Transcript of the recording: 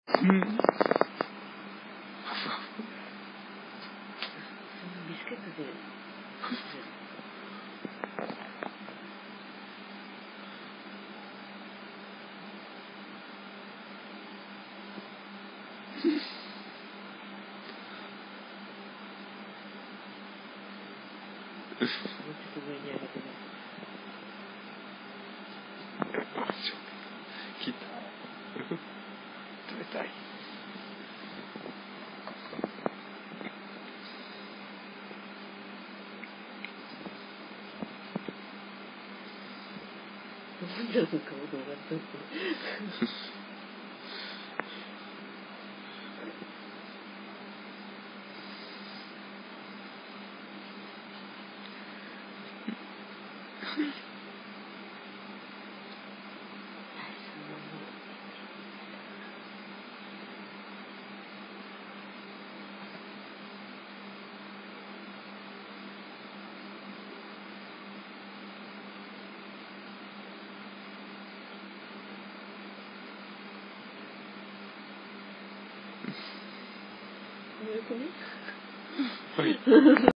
うん。ビスケットで。もうちょっと上に上げてね。 来た。冷たい。 なんだろう、顔動画撮って。こういう子ね。 はい。